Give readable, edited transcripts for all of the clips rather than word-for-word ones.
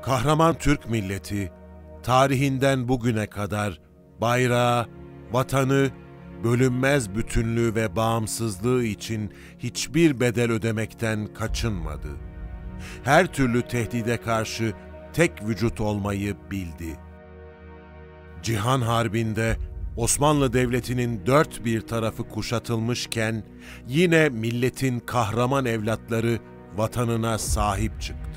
Kahraman Türk milleti, tarihinden bugüne kadar bayrağı, vatanı, bölünmez bütünlüğü ve bağımsızlığı için hiçbir bedel ödemekten kaçınmadı. Her türlü tehdide karşı tek vücut olmayı bildi. Cihan Harbi'nde Osmanlı Devleti'nin dört bir tarafı kuşatılmışken yine milletin kahraman evlatları vatanına sahip çıktı.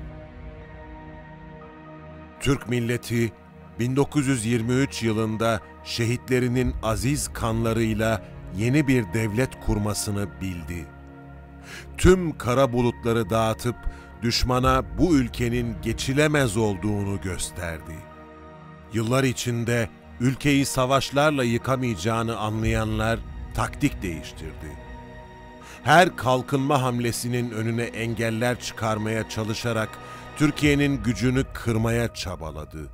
Türk milleti 1923 yılında şehitlerinin aziz kanlarıyla yeni bir devlet kurmasını bildi. Tüm kara bulutları dağıtıp düşmana bu ülkenin geçilemez olduğunu gösterdi. Yıllar içinde ülkeyi savaşlarla yıkamayacağını anlayanlar taktik değiştirdi. Her kalkınma hamlesinin önüne engeller çıkarmaya çalışarak Türkiye'nin gücünü kırmaya çabaladı.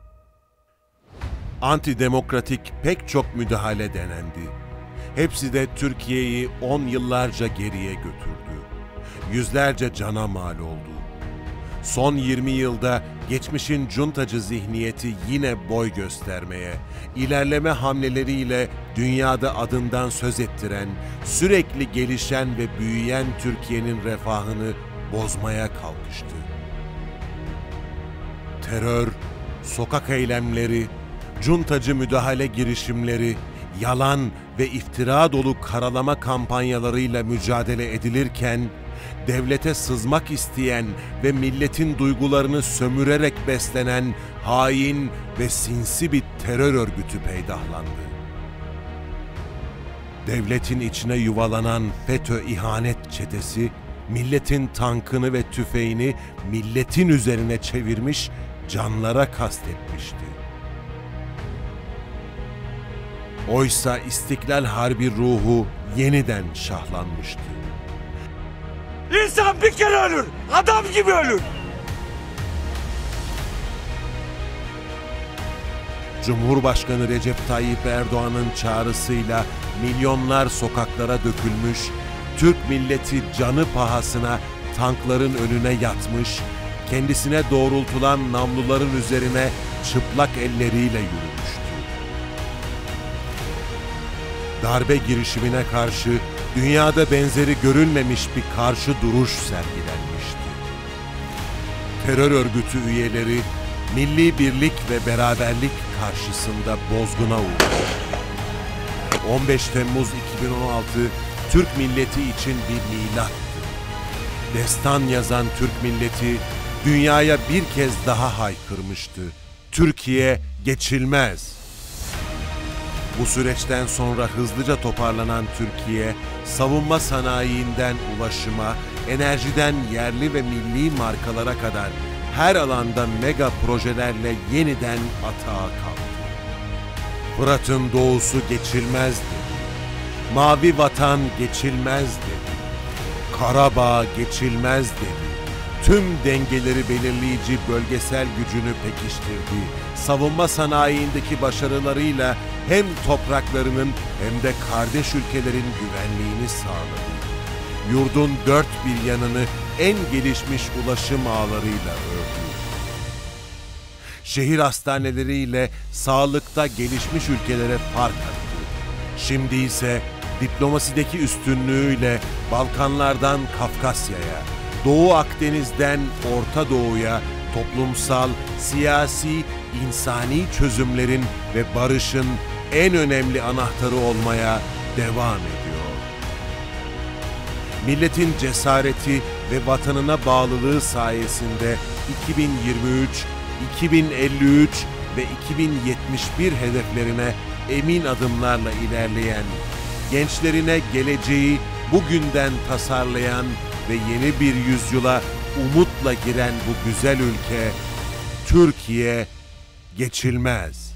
Antidemokratik pek çok müdahale denendi. Hepsi de Türkiye'yi 10 yıllarca geriye götürdü. Yüzlerce cana mal oldu. Son 20 yılda geçmişin cuntacı zihniyeti yine boy göstermeye, ilerleme hamleleriyle dünyada adından söz ettiren, sürekli gelişen ve büyüyen Türkiye'nin refahını bozmaya kalkıştı. Terör, sokak eylemleri, cuntacı müdahale girişimleri, yalan ve iftira dolu karalama kampanyalarıyla mücadele edilirken, devlete sızmak isteyen ve milletin duygularını sömürerek beslenen hain ve sinsi bir terör örgütü peydahlandı. Devletin içine yuvalanan FETÖ ihanet çetesi, milletin tankını ve tüfeğini milletin üzerine çevirmiş, canlara kastetmişti. Oysa İstiklal Harbi ruhu yeniden şahlanmıştı. İnsan bir kere ölür, adam gibi ölür. Cumhurbaşkanı Recep Tayyip Erdoğan'ın çağrısıyla milyonlar sokaklara dökülmüş, Türk milleti canı pahasına tankların önüne yatmış, kendisine doğrultulan namluların üzerine çıplak elleriyle yürümüştü. Darbe girişimine karşı dünyada benzeri görülmemiş bir karşı duruş sergilenmişti. Terör örgütü üyeleri milli birlik ve beraberlik karşısında bozguna uğradı. 15 Temmuz 2016 Türk milleti için bir milattı. Destan yazan Türk milleti dünyaya bir kez daha haykırmıştı. Türkiye geçilmez. Bu süreçten sonra hızlıca toparlanan Türkiye, savunma sanayiinden ulaşıma, enerjiden yerli ve milli markalara kadar her alanda mega projelerle yeniden atağa kalktı. Fırat'ın doğusu geçilmezdi. Mavi vatan geçilmezdi. Karabağ geçilmezdi. Tüm dengeleri belirleyici bölgesel gücünü pekiştirdi. Savunma sanayindeki başarılarıyla hem topraklarının hem de kardeş ülkelerin güvenliğini sağladı. Yurdun dört bir yanını en gelişmiş ulaşım ağlarıyla ördü. Şehir hastaneleriyle sağlıkta gelişmiş ülkelere fark attı. Şimdi ise diplomasideki üstünlüğüyle Balkanlardan Kafkasya'ya, Doğu Akdeniz'den Orta Doğu'ya toplumsal, siyasi, insani çözümlerin ve barışın en önemli anahtarı olmaya devam ediyor. Milletin cesareti ve vatanına bağlılığı sayesinde 2023, 2053 ve 2071 hedeflerine emin adımlarla ilerleyen, gençlerine geleceği bugünden tasarlayan ve yeni bir yüzyıla umutla giren bu güzel ülke, Türkiye geçilmez.